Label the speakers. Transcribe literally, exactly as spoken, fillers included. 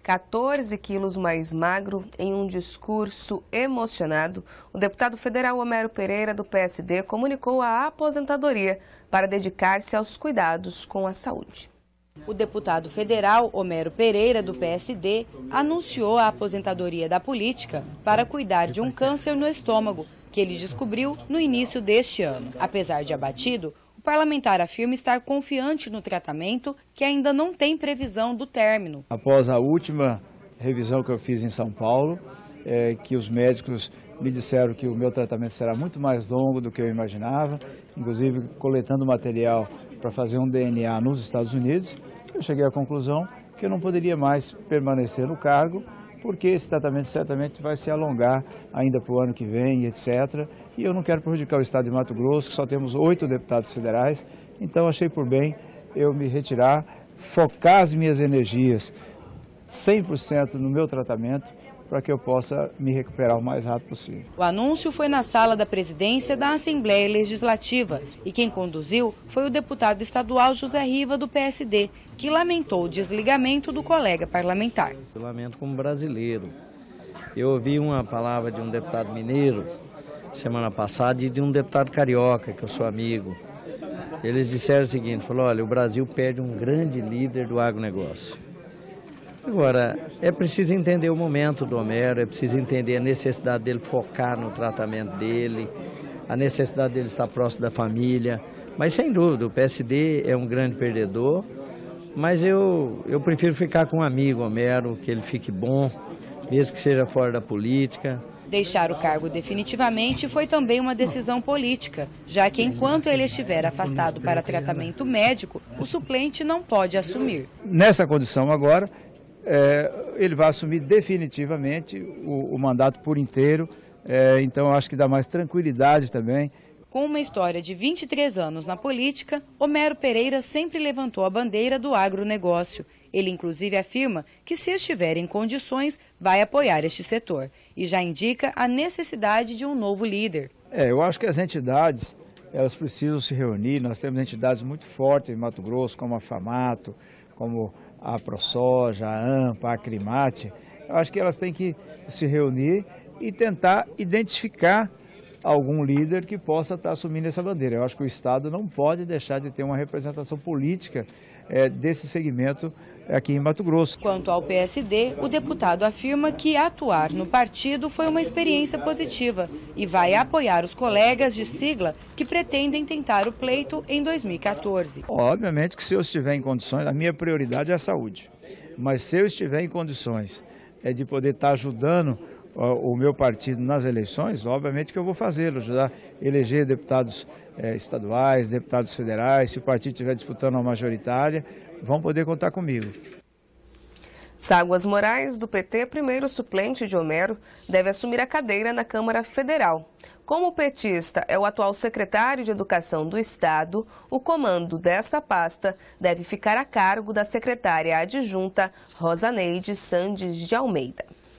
Speaker 1: quatorze quilos mais magro, em um discurso emocionado, o deputado federal Homero Pereira, do P S D, comunicou a aposentadoria para dedicar-se aos cuidados com a saúde.
Speaker 2: O deputado federal Homero Pereira, do P S D, anunciou a aposentadoria da política para cuidar de um câncer no estômago, que ele descobriu no início deste ano. Apesar de abatido, o parlamentar afirma estar confiante no tratamento, que ainda não tem previsão do término.
Speaker 3: Após a última revisão que eu fiz em São Paulo, é, que os médicos me disseram que o meu tratamento será muito mais longo do que eu imaginava, inclusive coletando material para fazer um D N A nos Estados Unidos, eu cheguei à conclusão que eu não poderia mais permanecer no cargo, porque esse tratamento certamente vai se alongar ainda para o ano que vem, etcétera. E eu não quero prejudicar o estado de Mato Grosso, que só temos oito deputados federais, então achei por bem eu me retirar, focar as minhas energias cem por cento no meu tratamento, para que eu possa me recuperar o mais rápido possível.
Speaker 2: O anúncio foi na sala da presidência da Assembleia Legislativa e quem conduziu foi o deputado estadual José Riva, do P S D, que lamentou o desligamento do colega parlamentar.
Speaker 4: Eu lamento como brasileiro. Eu ouvi uma palavra de um deputado mineiro semana passada e de um deputado carioca, que eu sou amigo. Eles disseram o seguinte, falou, olha, o Brasil perde um grande líder do agronegócio. Agora, é preciso entender o momento do Homero, é preciso entender a necessidade dele focar no tratamento dele, a necessidade dele estar próximo da família. Mas, sem dúvida, o P S D é um grande perdedor, mas eu, eu prefiro ficar com um amigo, Homero, que ele fique bom, mesmo que seja fora da política.
Speaker 2: Deixar o cargo definitivamente foi também uma decisão política, já que enquanto ele estiver afastado para tratamento médico, o suplente não pode assumir.
Speaker 3: Nessa condição agora, É, ele vai assumir definitivamente o, o mandato por inteiro, é, então eu acho que dá mais tranquilidade também.
Speaker 2: Com uma história de vinte e três anos na política, Homero Pereira sempre levantou a bandeira do agronegócio. Ele inclusive afirma que, se estiver em condições, vai apoiar este setor e já indica a necessidade de um novo líder.
Speaker 3: É, eu acho que as entidades, elas precisam se reunir, nós temos entidades muito fortes em Mato Grosso, como a FAMATO, como a ProSoja, a AMPA, a Acrimate. Eu acho que elas têm que se reunir e tentar identificar algum líder que possa estar assumindo essa bandeira. Eu acho que o Estado não pode deixar de ter uma representação política é, desse segmento aqui em Mato Grosso.
Speaker 2: Quanto ao P S D, o deputado afirma que atuar no partido foi uma experiência positiva e vai apoiar os colegas de sigla que pretendem tentar o pleito em dois mil e quatorze.
Speaker 3: Obviamente que se eu estiver em condições, a minha prioridade é a saúde, mas se eu estiver em condições é, de poder estar ajudando o meu partido nas eleições, obviamente que eu vou fazê-lo, ajudar a eleger deputados eh, estaduais, deputados federais, se o partido estiver disputando uma majoritária, vão poder contar comigo.
Speaker 1: Ságuas Moraes, do P T, primeiro suplente de Homero, deve assumir a cadeira na Câmara Federal. Como o petista é o atual secretário de Educação do Estado, o comando dessa pasta deve ficar a cargo da secretária adjunta Rosaneide Sandes de Almeida.